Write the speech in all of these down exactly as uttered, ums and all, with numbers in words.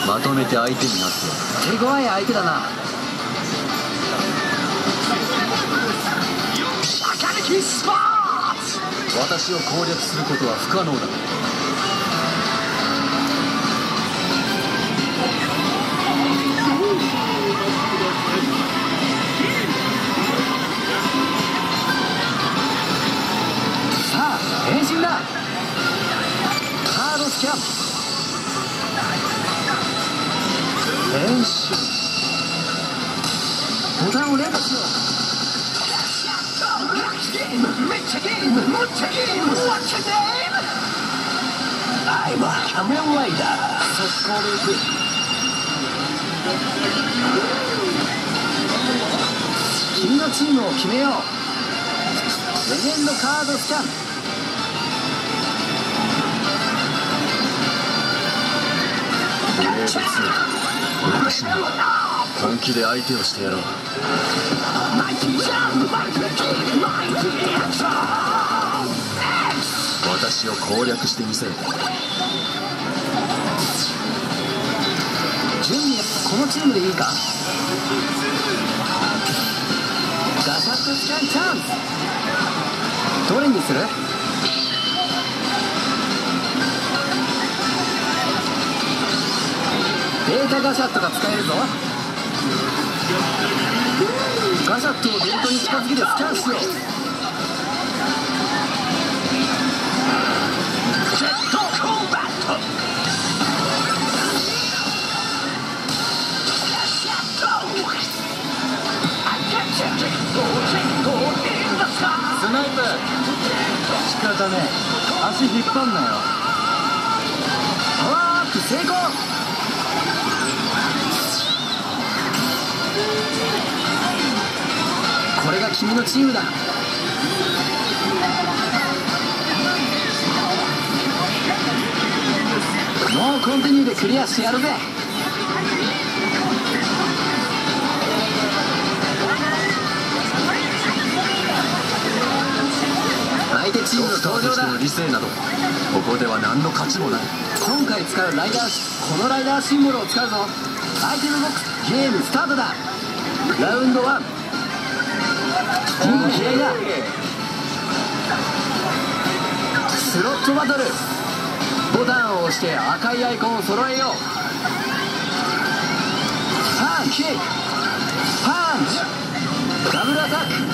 まとめて相手になって手強い相手だな。 私を攻略することは不可能だ。 さあ変身だ。カードスキャン。変身。ボタンを連打しよう。I'm a Kamen Rider。速攻でいく。君のチームを決めよう。レジェンドカードスキャン。 私も本気で相手をしてやろう。私を攻略してみせる。 準備はこのチームでいいか。ガシャッとスキャンチャンス。どれにする？データガシャットが使えるぞ。ガシャットをベルトに近づけてスキャンしよう。ジェットコンバット。スナイプ。仕方ねえ。足引っ張んなよ。パワーアップ成功。これが君のチームだ。もうコンティニューでクリアしてやるぜ。相手チームの登場だ。 理性などここでは何の価値もない。 今回使うライダー、このライダーシンボルを使うぞ。アイテムボックスゲームスタートだ。ラウンドワン。いい試合だ。スロットバトル。ボタンを押して赤いアイコンを揃えよう。パンキック、パンチ、ダブルアタック。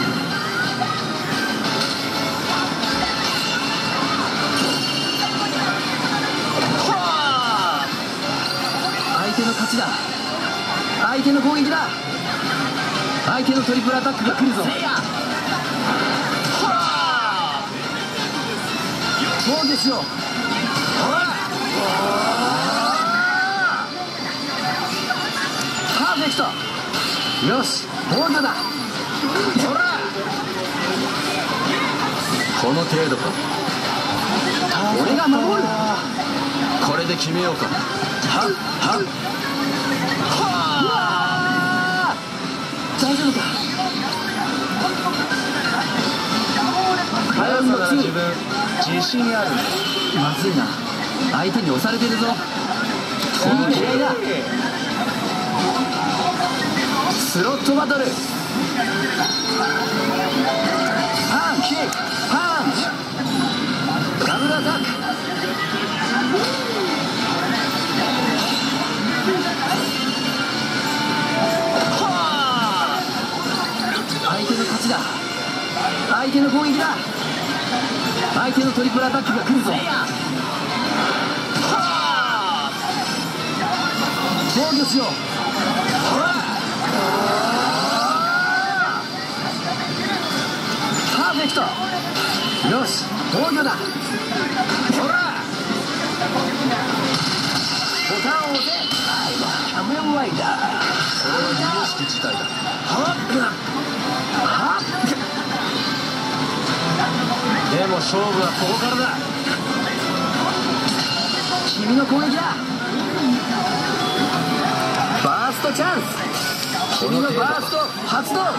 相手の勝ちだ。相手の攻撃だ。相手のトリプルアタックが来るぞ。防御しよう。パーフェクト。よし、防御だ。ほら、 この程度か。 俺が守る。 これで決めようか。はっはっはあ、大丈夫か。 速さなら自分自信ある。 まずいな、相手に押されてるぞ。いい試合だ。スロットバトル。パンキック、パンチ、ダブルアタック。相手の勝ちだ。相手の攻撃だ。相手のトリプルアタックが来るぞ。防御しよう。パーフェクト。よし、防御だ。ほら、ボタンを押せ。カメンライダー。 それは由々しき事態だ。 はっはっ。 でも勝負はここからだ。 君の攻撃だ。バーストチャンス。君のバースト発動。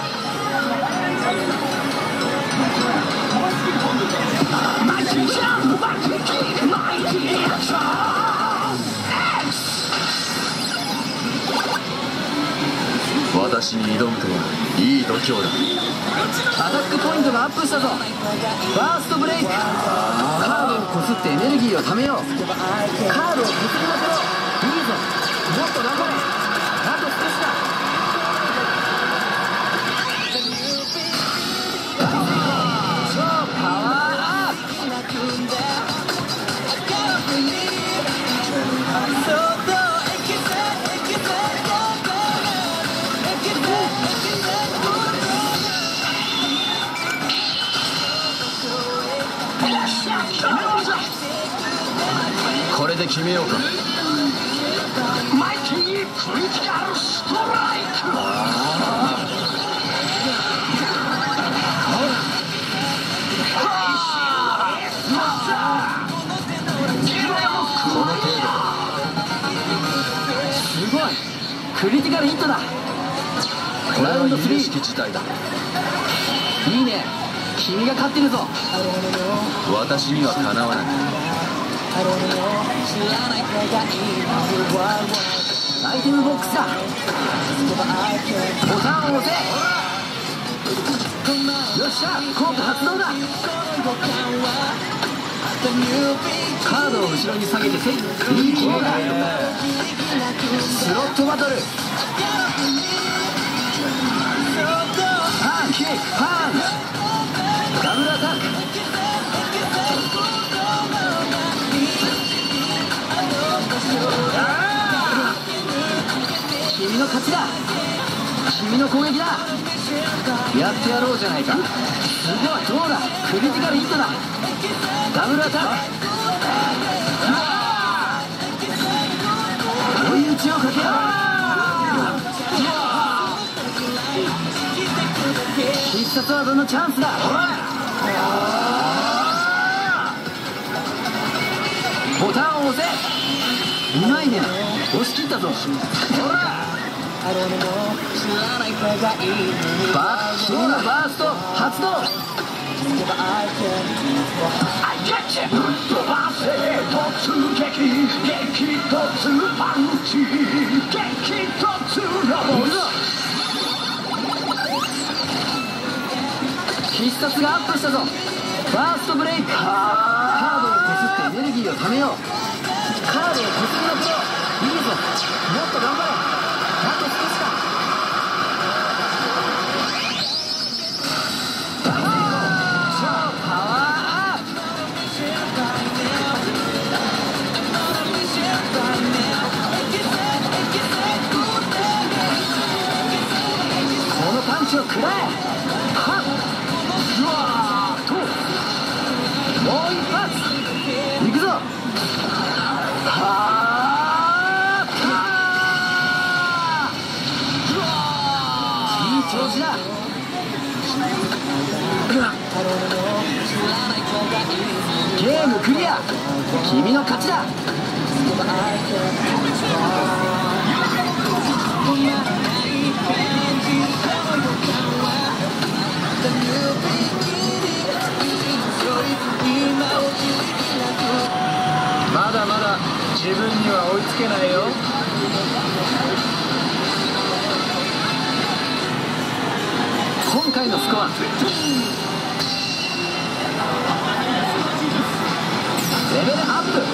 マイティージャンプ、マイティーキック、マイティーアクション。 私に挑むとはいい度胸だ。 アタックポイントがアップしたぞ。ファーストブレイク。カードをこすってエネルギーをためよう。カードをこすりまくろう。いいぞ、もっと頑張れ。あと少しだ。超パワーアップ。 これで決めようか。 マイティークリティカルストライク。 この程度。 すごい、クリティカルヒットだ。 これは有識事態だ。 いいね、君が勝ってるぞ。 私にはかなわない。 アイテムボックスだ。ボタンを押せ。よっしゃ、効果発動だ。カードを後ろに下げてせい。いい決めだ。スロットバトル。パンキックパンチ。ダブルアタック。君の勝ちだ。君の攻撃だ。やってやろうじゃないか。すごい、どうだ、クリティカルヒットだ。ダブルアタック。追い打ちをかけよう。必殺技のチャンスだ。ボタンを押せ。うまいね、押し切ったぞ。ほら、バッシングバースト発動。 飛ばせ突撃、激突パンチ、激突ロボット。 必殺がアップしたぞ。ファーストブレイク。カードをこすってエネルギーをためよう。カードをこすりまくろう。いいぞ、もっと頑張れ。あと少しだ。超パワーアップ。このパンチを食らえ。はっ、うわーと、もう一発いくぞ。はー、いい調子だ。ゲームクリア。君の勝ちだ。 まだまだ自分には追いつけないよ。 今回のスコア、レベルアップ。